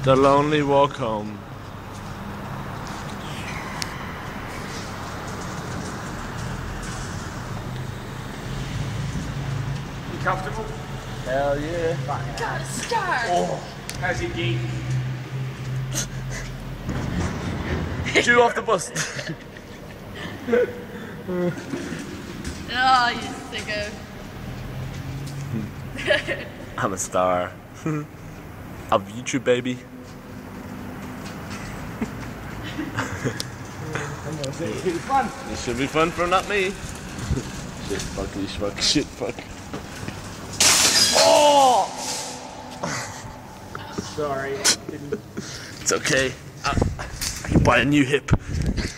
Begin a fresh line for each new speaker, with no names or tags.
The lonely walk home.
You comfortable?
Hell yeah.
Gotta start.
Oh, how's your gait?
Chew off the bus.
Oh, you sicko.
I'm a star. Of YouTube, baby.
It should be fun.
It should be fun for not me. Shit, fucky, fuck, shit, fuck. Oh!
Sorry.
It's okay. I can buy a new hip.